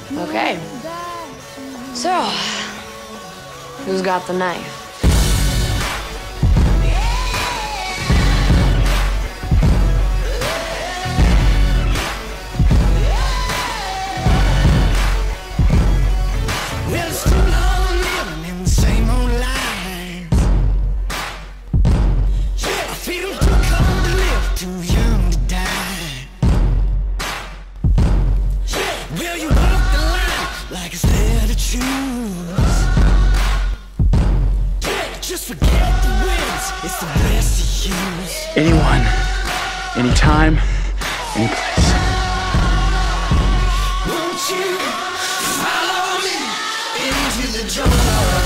Okay. So, who's got the knife? Well, it's too long living in the same old lies. I feel too cold to live, too young to die. Well, you walk the line like it's there to choose. Just forget the wins, it's the best to use. Anyone, anytime, any place. Won't you follow me into the jungle?